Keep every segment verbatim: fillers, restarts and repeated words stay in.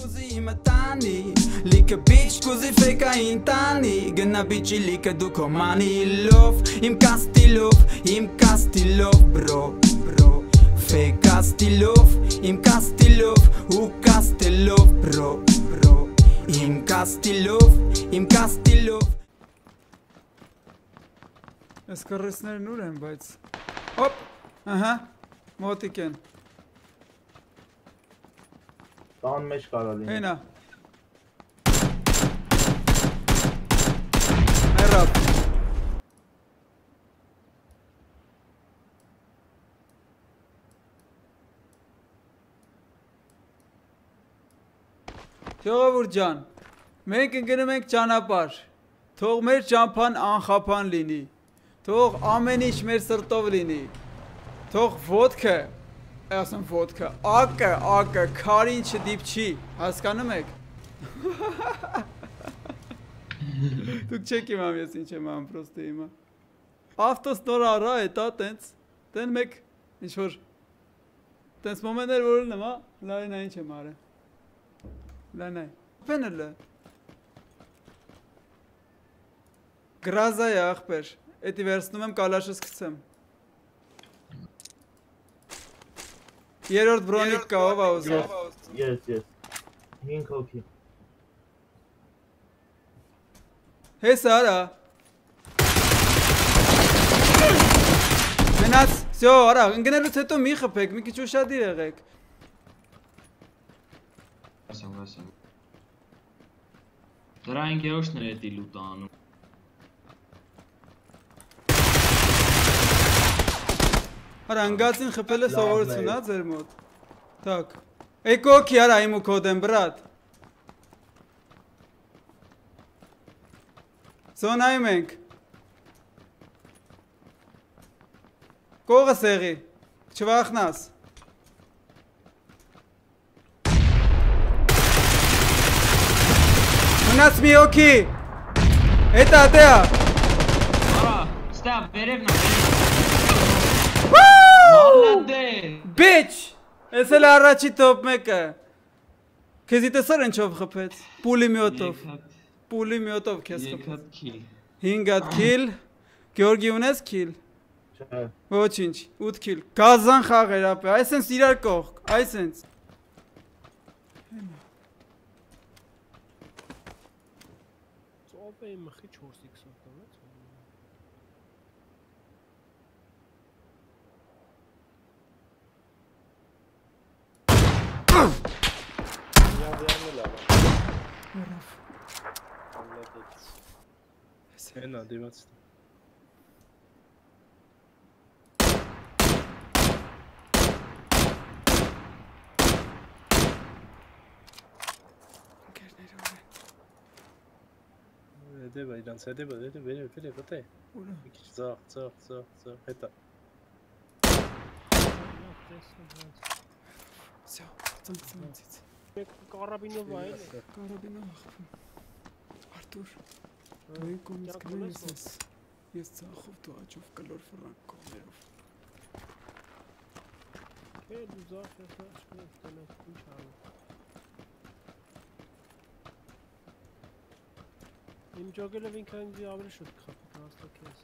scusi matani Like bitch scusi feka intani Gna bitchi like du komani love Im kasti love, im kasti love bro bro Feka sti love, im kasti love U kasti love bro bro Im kasti love, im kasti love Այս կռեսներն ուր են, բայց Հոպ, ահա, մոտիկ են Տան մեջ կարա լինի Հենա Մերապ Ժողովուրդ ջան, մենք ընկնում ենք ճանապարհ Թող մեր ճամփան անխափան լինի Թող ամեն ինչ մեր սրտով լինի Թող ոտքը Ասեմ ոտքը ակը ակը քարին չդիպչի Հասկանում եք Դուք չեք իմամ ես ինչ եմ անում պրոստը իմա Ավտոս նոր արա է տա տենց Տեն մեկ ինչ որ Տենց մոմենտներ որ ունեմ հա Լայնա ինչ եմ արել Լանայ, պենելը Գրազա է աղբեր, էտի վերցնում եմ կալաշս կցեմ Երորդ բրոնիկ կա ով աուզով Yes, yes Հինք հոգի Հես արա Մենաց, սյո արա, ընգնելուց հետո մի խպեք, մի քիչ ուշադիր եղեք Դրա ինքեոշն էր էտի լուտ անում Արա ընգացին խպել է սովորություն հա ձեր մոտ Так Էկոքի արա իմ ու կոդեմ բրատ Զոնայում ենք Կողը սեղի Չվախնաս Մնաց մի օքի Էտա տեա Արա, ստա, վերևն է Մալադեր Բիչ Ես էլ առաջի տոպ մեկը Քեզի տեսար ինչով խպեց Պուլիմյոտով Պուլիմյոտով քեզ խպեց Հինգատ քիլ Գյորգի ունես քիլ Ոչինչ, ութ քիլ Գազան խաղեր ապե, այսենց իրար կողք Այսենց Ով է մխի չորս իքս ոտանեց Հենա դիմաց Դեպա իրանց հետևը, հետևը, վերև, վերև, վտե Մի քիչ ձախ, ձախ, ձախ, ձախ, հետա Սյո, ծնկծնացից Կարաբինով այլ է Կարաբինով աղպում Արտուր, դու իմ կոմից գնես ես Ես ծախով, դու աճով կլոր վրանք կողներով Է, դու ձախ ես աչկնով տնես, ինչ անում Իմ ջոգելը ինքը ինձի ավելի շուտ կխապի, հաստակ ես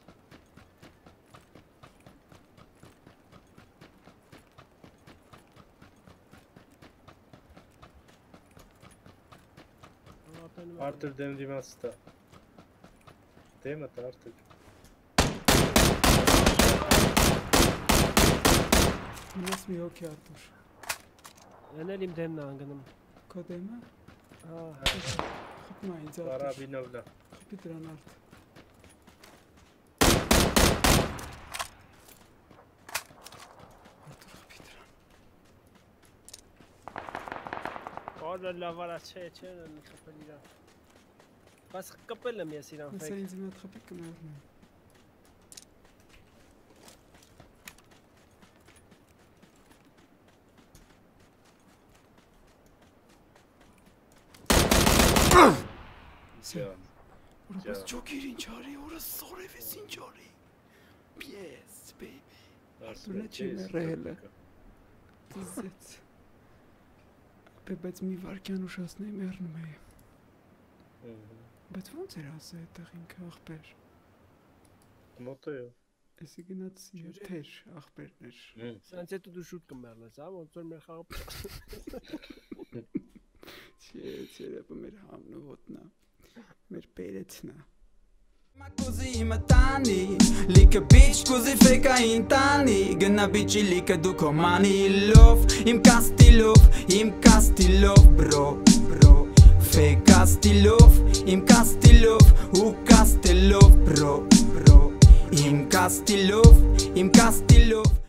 Արտր դեմ դիմաց տա Դեմը տա Արտր Մնաց մի հոգի Արտուր Են էլ իմ դեմն է անգնում Քո դեմը? Հա, խպնա ինձ Արտուր Կարաբինովն է Խպի դրան Արդ Արտուր խպի դրան Կարը լավարա չէ, չէ, խպել իրան Բայց կպել եմ ես իրան Հեսա ինձ իմ այդ խպի կմերնեմ Որպես ճոքիր ինչ արի, որս սորև ես ինչ արի Yes, baby Արտուրը չի մերել է Դզեց Բայց մի վարքյան ուշացնեի մեռնում էի։ Բայց ո՞նց էր ասա այդտեղ ինքը ախպեր։ Մոտոյով։ Էսի գնաց եթեր ախպերներ։ Սրանց հետո դու շուտ կմեռնես, հա, ոնց որ մեր խաղը։ Չէ, ցերապը մեր համն ու ոտնա։ Մեր պերեցնա։ Così matani, like bitch così feka intani, gna bitchi like du komani love, im casti love, im casti love bro, bro, feka sti love, im casti love, u casti love bro, bro, im casti love, im casti love.